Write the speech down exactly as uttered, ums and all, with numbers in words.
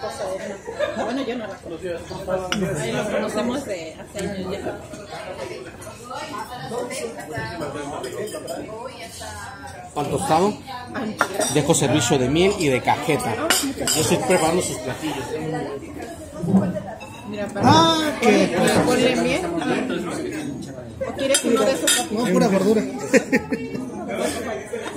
cosa de ella. Bueno, yo no la conozco. Ahí lo conocemos de hace años ya. Pan tostado. Dejo servicio de miel y de cajeta. Yo estoy preparando sus platillos. Mira, para Ah, que ponle miel. ¿O quieres uno de esos? no, pura gordura.